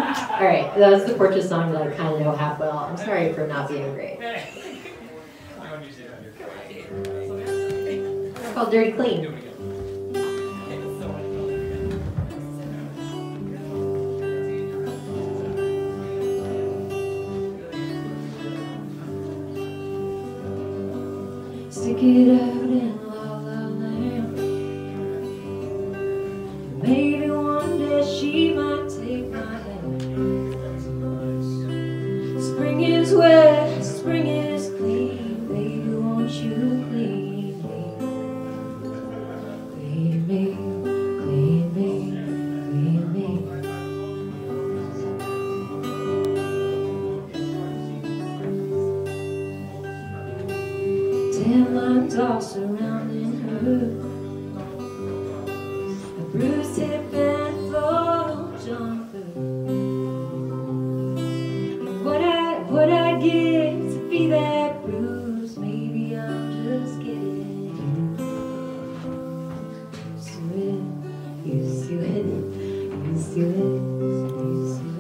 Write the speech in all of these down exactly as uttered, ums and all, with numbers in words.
Alright, that was the Porches song that I kind of know half well. I'm sorry for not being great. It's called Dirty Clean. Stick it out in La La Land. Maybe one day she might take my hand. Spring is wet, spring is clean. Baby, won't you clean me? Clean me, clean me, clean me. Tan lines all surrounding her, a bruised hip and full jumper. And what I, what I give to be that bruise, maybe I'm just getting used to it, used to it, used to it, used to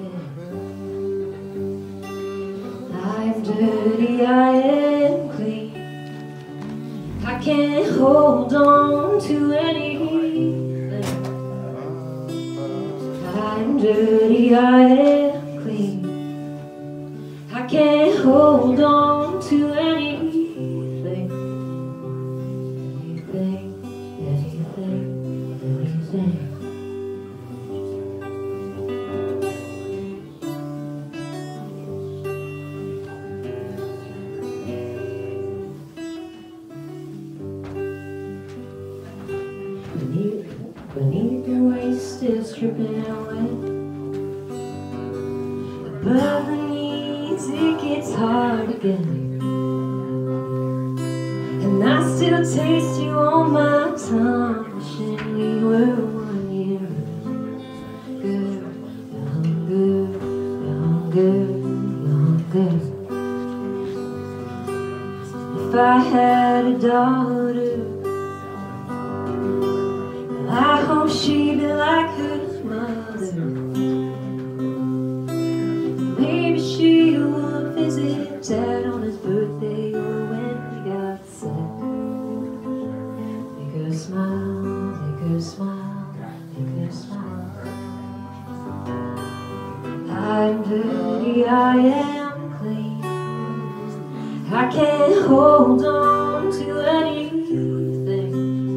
it. I'm dirty, I am clean. I can't hold on to anything. I'm dirty, I am clean. I can't hold on to anything. Anything, anything, anything. Beneath, beneath the waist is dripping wet. Above the knees it gets hard again. And I still taste you on my tongue, wishing we were one year younger, younger, younger, younger. If I had a daughter, I hope she'd be like her mother. Maybe she would visit Dad on his birthday or when he got sick. Make her smile, make her smile, make her smile. I'm dirty, I am clean. I can't hold on to anything.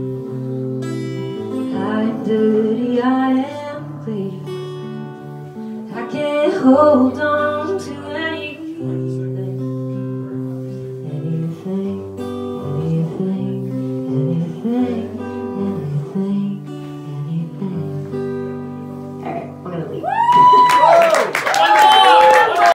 I'm dirty, I am clean. I can't hold on